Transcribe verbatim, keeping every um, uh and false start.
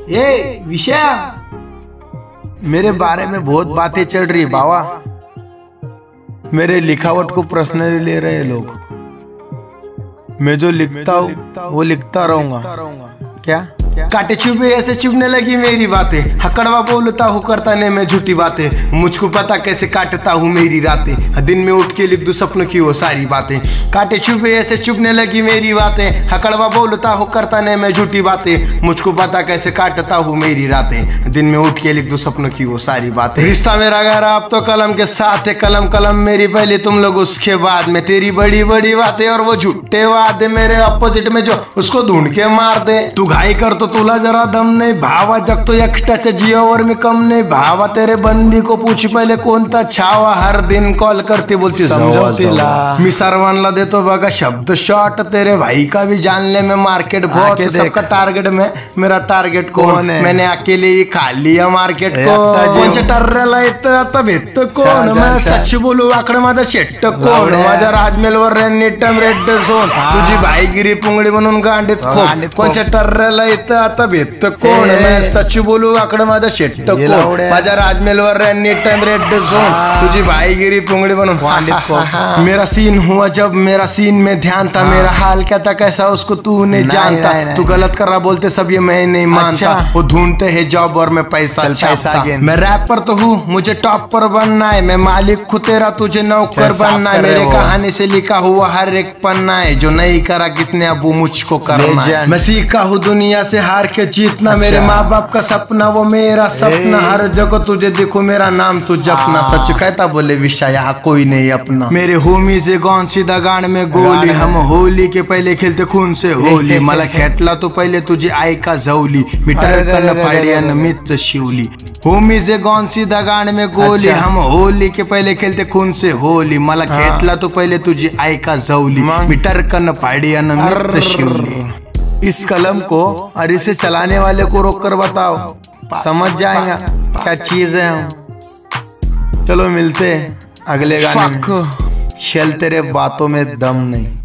ये विषय मेरे बारे में बहुत बातें चल रही बाबा। मेरे लिखावट को पर्सनली ले रहे हैं लोग। मैं जो लिखता हूँ वो लिखता रहूंगा। क्या काटे चुभे ऐसे चुभने लगी मेरी बातें, हकड़वा बोलता हूँ करता नहीं मैं झूठी बातें। मुझको पता कैसे काटता हूँ मेरी रातें, दिन में उठ के लिख दूं सपनों की वो सारी बातें। काटे चुभे ऐसे चुभने लगी मेरी बातें, हकड़वा बोलता हूँ करता नहीं मैं झूठी बातें। मुझको पता कैसे काटता हूँ मेरी रातें, दिन में उठ के लिख दूं सपनों की वो सारी बातें। रिश्ता मेरा गहरा अब तो कलम के साथ है, कलम कलम मेरी पहले तुम लोग उसके बाद में। तेरी बड़ी बड़ी बातें और वो झूठे वादे मेरे अपोजिट में जो उसको ढूंढ के मार दे। तू घाई कर तो तुला जरा दम नहीं भावा, जग तो एक टच जियो और में कम नहीं भावा। तेरे बंदी को पूछ पहले कोणता छावा, हर दिन कॉल करते बोलती समझो तिला। मी सर्वांना देतो बघा शब्द शॉट, तेरे भाई का भी जानने में मार्केट बहुत है। सबका टारगेट में मेरा टारगेट कौन है, मैंने अकेले ही खा लिया मार्केट को। कोणच्या टर्रेला येतं आता भेटतं कोण, मैं सच बोलू आकडे माझा शेट्ट कोण। माझ्या राजमेलवर रॅनी टम रेड झोन, तुझी भाईगिरी पुंगडी म्हणून गांडीत खोप। कोणच्या टर्रेला येतं आता भेटत कोण, मैं सच बोलू आकडे माझा शेट्ट कोण। माझ्या राजमेलवर रॅनी टम रेड झोन, तुझी भाईगिरी पुंगडी म्हणून गांडीत खोप। मेरा सीन हुआ जब मेरा सीन में ध्यान था, मेरा हाल क्या था कैसा उसको तू नहीं जानता। तू गलत कर रहा बोलते सब ये मैं नहीं मानता, वो ढूंढते हैं जॉब और मैं पैसा छापता। मैं रैपर तो हूँ मुझे टॉप पर बनना है, मैं मालिक खुद तेरा तुझे नौकर बनना है। मेरे कहानी से लिखा हुआ हर एक पन्ना है, जो नहीं करा किसने अब वो मुझको करना है। मैं सीखा हूँ दुनिया से हार के जीतना, मेरे माँ बाप का सपना वो मेरा सपना। हर जगह तुझे देखो मेरा नाम तू जपना, सच कहता बोले विषय यहाँ कोई नहीं अपना। मेरे होमी से गौन सीधा गान में गोली, हम होली के पहले खेलते खून से होली। मला खेटला तो पहले तुझे आई का झवली, मिटर कन फाड़ियन मित्र शिवली। होमी से गौन सीधा गान में गोली, हम होली के पहले खेलते खून से होली। मला खेटला तो पहले तुझे आई का झवली, मिटर कन फाड़ियन मित्र शिवली। इस कलम को और इसे चलाने वाले को रोक कर बताओ, समझ जाएगा क्या चीज है हम। चलो मिलते हैं अगले गाने में। चल तेरे बातों में दम नहीं।